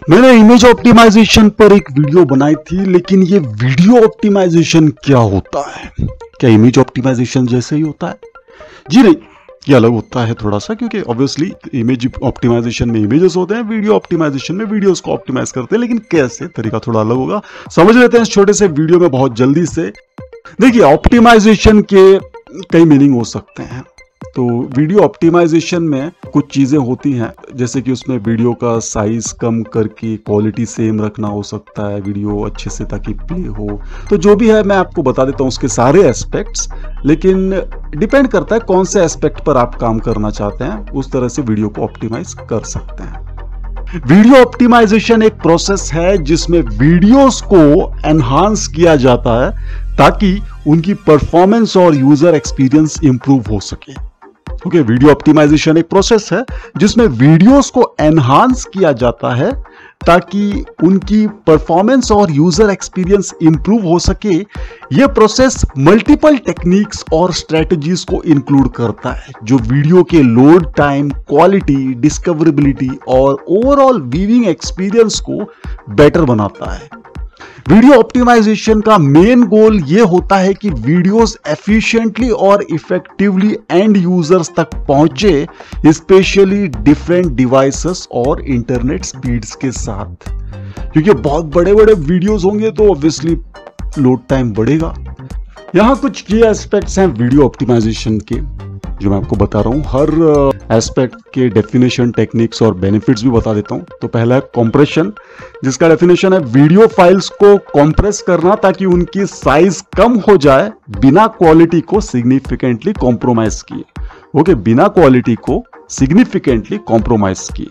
मैंने image optimisation पर एक वीडियो बनाई थी, लेकिन ये वीडियो ऑप्टिमाइजेशन क्या होता है? क्या इमेज ऑप्टिमाइजेशन जैसे ही होता है? जी नहीं, ये अलग होता है थोड़ा सा, क्योंकि ऑब्वियसली इमेज ऑप्टिमाइजेशन में इमेजेस होते हैं, वीडियो ऑप्टिमाइजेशन में वीडियोस को ऑप्टिमाइज करते हैं, लेकिन कैसे, तरीका थोड़ा अलग होगा। समझ लेते हैं इस छोटे से वीडियो में बहुत जल्दी से। देखिए, ऑप्टिमाइजेशन के कई मीनिंग हो सकते हैं। तो वीडियो ऑप्टिमाइजेशन में कुछ चीज़ें होती हैं, जैसे कि उसमें वीडियो का साइज कम करके क्वालिटी सेम रखना हो सकता है, वीडियो अच्छे से ताकि प्ले हो। तो जो भी है मैं आपको बता देता हूँ उसके सारे एस्पेक्ट्स, लेकिन डिपेंड करता है कौन से एस्पेक्ट पर आप काम करना चाहते हैं, उस तरह से वीडियो को ऑप्टिमाइज कर सकते हैं। वीडियो ऑप्टिमाइजेशन एक प्रोसेस है जिसमें वीडियोस को एनहांस किया जाता है ताकि उनकी परफॉर्मेंस और यूजर एक्सपीरियंस इंप्रूव हो सके। ओके, वीडियो ऑप्टिमाइजेशन एक प्रोसेस है जिसमें वीडियोस को एनहांस किया जाता है ताकि उनकी परफॉर्मेंस और यूजर एक्सपीरियंस इंप्रूव हो सके। यह प्रोसेस मल्टीपल टेक्निक्स और स्ट्रेटजीज को इंक्लूड करता है जो वीडियो के लोड टाइम, क्वालिटी, डिस्कवरेबिलिटी और ओवरऑल व्यूइंग एक्सपीरियंस को बेटर बनाता है। वीडियो ऑप्टिमाइजेशन का मेन गोल यह होता है कि वीडियोस एफिशिएंटली और इफेक्टिवली एंड यूजर्स तक पहुंचे, स्पेशली डिफरेंट डिवाइसेस और इंटरनेट स्पीड्स के साथ। क्योंकि बहुत बड़े बड़े वीडियोस होंगे तो ऑब्वियसली लोड टाइम बढ़ेगा। यहां कुछ की एस्पेक्ट्स हैं वीडियो ऑप्टिमाइजेशन के जो मैं आपको बता रहा हूं। हर एस्पेक्ट के डेफिनेशन, टेक्निक्स और बेनिफिट्स भी बता देता हूं। तो पहला है कॉम्प्रेशन, जिसका डेफिनेशन है वीडियो फाइल्स को कॉम्प्रेस करना ताकि उनकी साइज कम हो जाए बिना क्वालिटी को सिग्निफिकेंटली कॉम्प्रोमाइज किए। ओके, बिना क्वालिटी को सिग्निफिकेंटली कॉम्प्रोमाइज किए।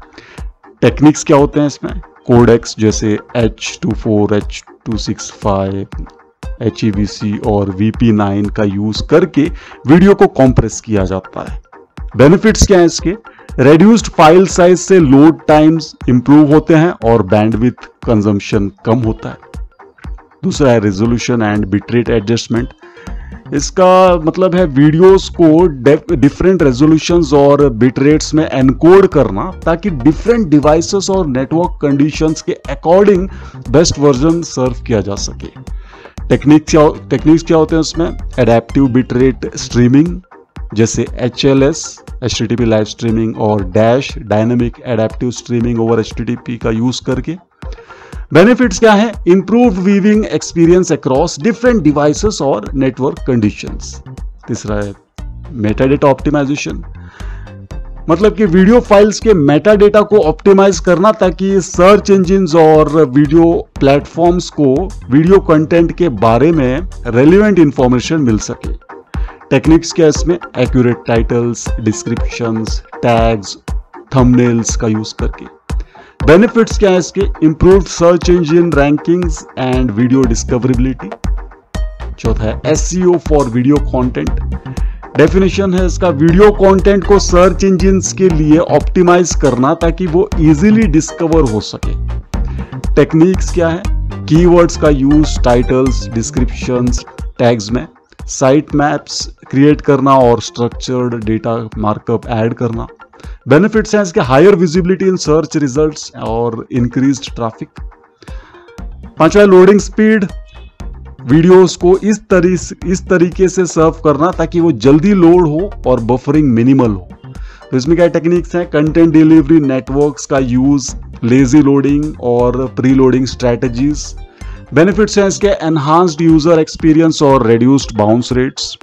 टेक्निक्स क्या होते हैं इसमें? कोडेक्स जैसे H24, H265, HEVC और VP9 का यूज करके वीडियो को कॉम्प्रेस किया जाता है। बेनिफिट्स क्या है इसके? रेड्यूस्ड फाइल साइज से लोड टाइम्स इंप्रूव होते हैं और बैंडविड्थ कंजम्पशन कम होता है। दूसरा है रेजोल्यूशन एंड बिटरेट एडजस्टमेंट। इसका मतलब है वीडियोस को डिफरेंट रेजोल्यूशंस और बिटरेट्स में एनकोड करना ताकि डिफरेंट डिवाइसेस और नेटवर्क कंडीशंस के अकॉर्डिंग बेस्ट वर्जन सर्व किया जा सके। टेक्निक्स क्या होते हैं उसमें? एडेप्टिव बिटरेट स्ट्रीमिंग जैसे HLS, HTTP लाइव स्ट्रीमिंग और dash, dynamic adaptive streaming over HTTP का यूज करके। बेनिफिट्स क्या है? Improved viewing experience across different devices और नेटवर्क कंडीशंस। तीसरा है मेटाडेटा ऑप्टिमाइजेशन, मतलब कि वीडियो फाइल्स के मेटा डेटा को ऑप्टिमाइज करना ताकि सर्च इंजिन्स और वीडियो प्लेटफॉर्म्स को वीडियो कंटेंट के बारे में रेलेवेंट इंफॉर्मेशन मिल सके। टेक्निक्स क्या इसमें? Accurate titles, descriptions, tags, thumbnails का यूज करके। बेनिफिट्स क्या है इसके? Improved search engine rankings and video discoverability. चौथा है SEO for video content. Definition है इसका, वीडियो कंटेंट को सर्च इंजिन्स के लिए ऑप्टिमाइज करना ताकि वो इजीली डिस्कवर हो सके। टेक्निक्स क्या है? कीवर्ड्स का यूज टाइटल्स, डिस्क्रिप्शंस, टैग्स में। साइट मैप्स क्रिएट करना और स्ट्रक्चर्ड डेटा मार्कअप ऐड करना। बेनिफिट्स हैं इसके, higher visibility in search results और इंक्रीज्ड ट्रैफिक। पांचवा लोडिंग स्पीड, वीडियोस को इस तरीके से सर्व करना ताकि वो जल्दी लोड हो और बफरिंग मिनिमल हो। तो इसमें क्या टेक्निक्स हैं? कंटेंट डिलीवरी नेटवर्क्स का यूज, लेजी लोडिंग और प्री लोडिंग स्ट्रेटजीज। बेनिफिट्स हैं इसके, एनहांस्ड यूजर एक्सपीरियंस और रिड्यूस्ड बाउंस रेट्स।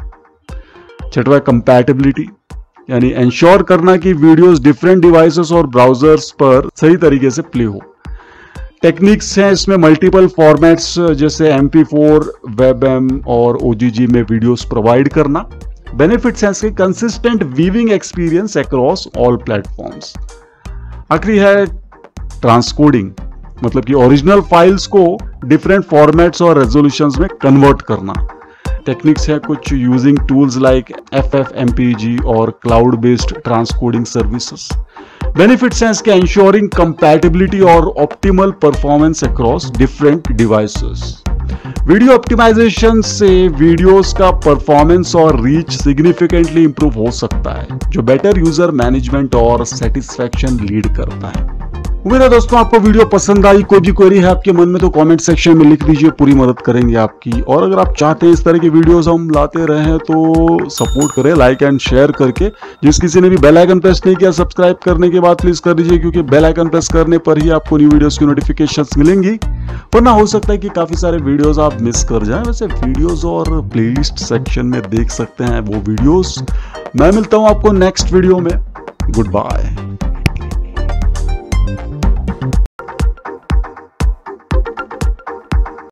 छठवां कंपैटिबिलिटी, यानी इंश्योर करना कि वीडियोस डिफरेंट डिवाइसेस और ब्राउजर्स पर सही तरीके से प्ले हो। टेक्निक्स हैं इसमें मल्टीपल फॉर्मेट्स जैसे MP4, WebM और OGG में वीडियोस प्रोवाइड करना। बेनिफिट्स हैं इसके, consistent viewing experience across all platforms. आखिरी है ट्रांसकोडिंग, मतलब कि ओरिजिनल फाइल्स को डिफरेंट फॉर्मेट्स और रेजोल्यूशंस में कन्वर्ट करना। टेक्निक्स है कुछ, यूजिंग टूल्स लाइक FFmpeg और cloud based transcoding services. Benefits हैं इसके, इंश्योरिंग कंपैटिबिलिटी और optimal performance across different devices. Video optimisation से वीडियोस का परफॉर्मेंस और रीच सिग्निफिकेंटली इंप्रूव हो सकता है, जो बेटर यूजर मैनेजमेंट और सेटिस्फैक्शन लीड करता है। उम्मीद है दोस्तों आपको वीडियो पसंद आई। कोई भी क्वेरी है आपके मन में तो कमेंट सेक्शन में लिख दीजिए, पूरी मदद करेंगे आपकी। और अगर आप चाहते हैं इस तरह की वीडियोस हम लाते रहें तो सपोर्ट करें लाइक एंड शेयर करके। जिस किसी ने भी बेल आइकन प्रेस नहीं किया सब्सक्राइब करने के बाद प्लीज कर दीजिए, क्योंकि बेल आइकन प्रेस करने पर ही आपको न्यू वीडियोस की नोटिफिकेशंस मिलेंगी, वरना हो सकता है कि काफी सारे वीडियोस आप मिस कर जाएं। वैसे वीडियोस और प्लेलिस्ट सेक्शन में देख सकते हैं वो वीडियोस। मैं मिलता हूं आपको नेक्स्ट वीडियो में। Good bye.